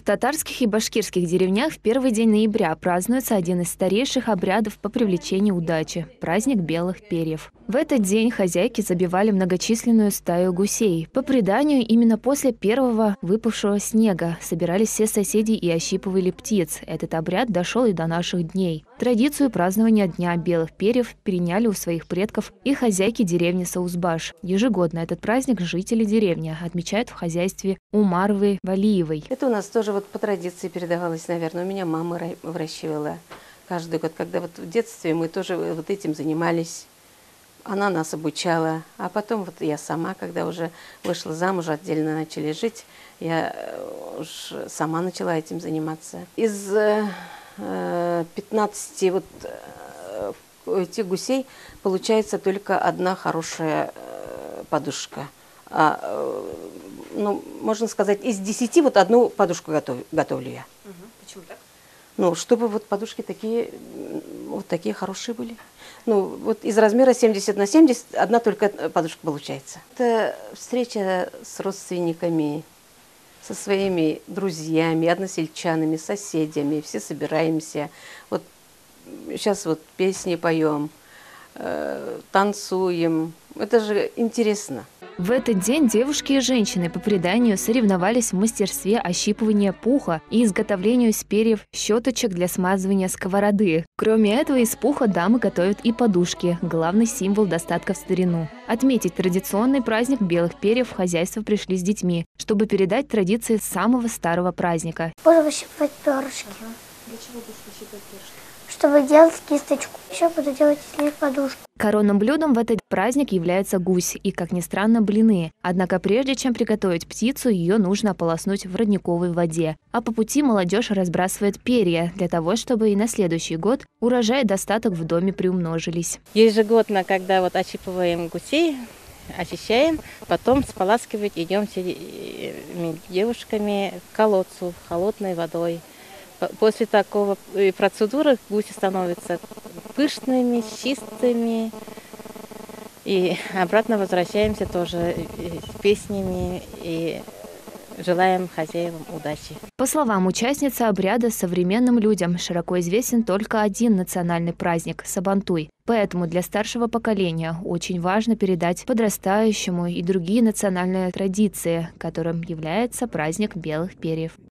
татарских и башкирских деревнях в первый день ноября празднуется один из старейших обрядов по привлечению удачи – праздник белых перьев. В этот день хозяйки забивали многочисленную стаю гусей. По преданию, именно после первого выпавшего снега собирались все соседи и ощипывали птиц. Этот обряд дошел и до наших дней. Традицию празднования Дня белых перьев переняли у своих предков и хозяйки деревни Саузбаш. Ежегодно этот праздник жители деревни отмечают в хозяйстве Умаровой Валиевой. Это у нас тоже вот по традиции передавалось, наверное. У меня мама выращивала каждый год. Когда вот в детстве мы тоже вот этим занимались. Она нас обучала. А потом вот я сама, когда уже вышла замуж, отдельно начали жить, я уж сама начала этим заниматься. Из 15 вот этих гусей получается только одна хорошая подушка. Ну, можно сказать, из 10 вот одну подушку готовлю я. Почему так? Ну, чтобы вот подушки такие, вот такие хорошие были. Ну, вот из размера 70 на 70 одна только подушка получается. Это встреча с родственниками, со своими друзьями, односельчанами, соседями. Все собираемся. Вот сейчас вот песни поем, танцуем. Это же интересно. В этот день девушки и женщины по преданию соревновались в мастерстве ощипывания пуха и изготовлению из перьев щеточек для смазывания сковороды. Кроме этого, из пуха дамы готовят и подушки – главный символ достатка в старину. Отметить традиционный праздник белых перьев в хозяйство пришли с детьми, чтобы передать традиции самого старого праздника. Буду выщипывать перышки. Для чего будешь выщипывать перышки? Чтобы делать кисточку. Еще буду делать из них подушку. Коронным блюдом в этот праздник является гусь и, как ни странно, блины. Однако прежде чем приготовить птицу, ее нужно ополоснуть в родниковой воде. А по пути молодежь разбрасывает перья для того, чтобы и на следующий год урожай и достаток в доме приумножились. Ежегодно, когда вот ощипываем гусей, очищаем, потом споласкивать идем всеми девушками к колодцу холодной водой. После такого процедуры гуси становятся пышными, чистыми. И обратно возвращаемся тоже с песнями и желаем хозяевам удачи. По словам участницы обряда, современным людям широко известен только один национальный праздник – Сабантуй. Поэтому для старшего поколения очень важно передать подрастающему и другие национальные традиции, которым является праздник белых перьев.